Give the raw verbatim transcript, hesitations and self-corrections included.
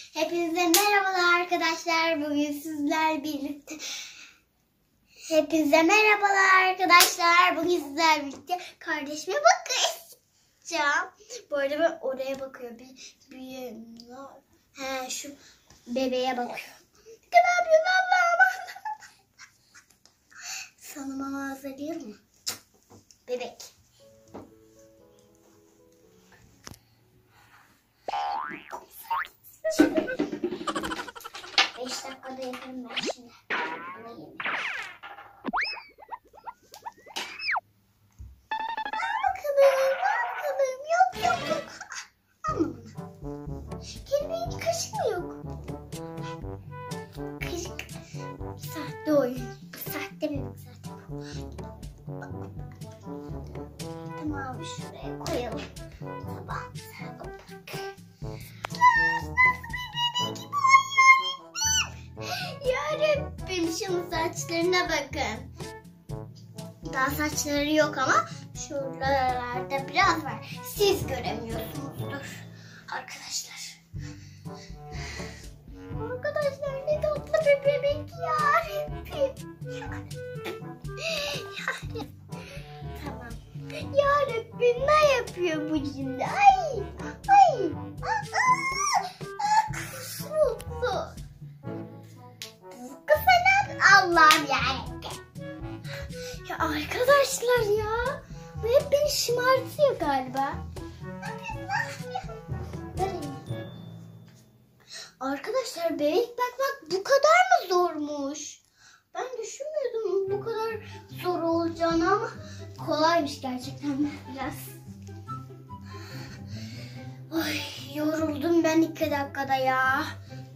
Hepinize merhabalar arkadaşlar. Bugün sizler birlikte. Hepinize merhabalar arkadaşlar. Bugün sizler birlikte kardeşime bakacağım. Bu arada ben oraya bakıyor. Bir, bir he, şu bebeğe bakıyor. Ne yapıyorsun Allah'ım? Sana mama hazırlayayım mı? Bebek. Beş dakikada yaparım ben şimdi. Bana yemin. Al bakalım, al bakalım. Yok yok yok. Alma bunu. Kelimeğin kaşık mı yok? Kaşık. Sahte oyun. Bu sahte bebek zaten. Tamam, şuraya koyalım. Tamam, sen bak. Yarabbim, şunun saçlarına bakın. Daha saçları yok ama şuralarda biraz var. Siz göremiyorsunuzdur arkadaşlar. Arkadaşlar ne tatlı bir bebek ya. Yarabbim. Tamam. Yarabbim, ne yapıyor bu şimdi? Ay, ay. Aa, aa, kusmutlu. Allah'ım yarabbim. Ya arkadaşlar ya. Bu hep beni şımartıyor galiba. Arkadaşlar, bebek bakmak bu kadar mı zormuş? Ben düşünmüyordum bu kadar zor olacağını ama kolaymış gerçekten biraz. Ay, yoruldum ben iki dakikada ya.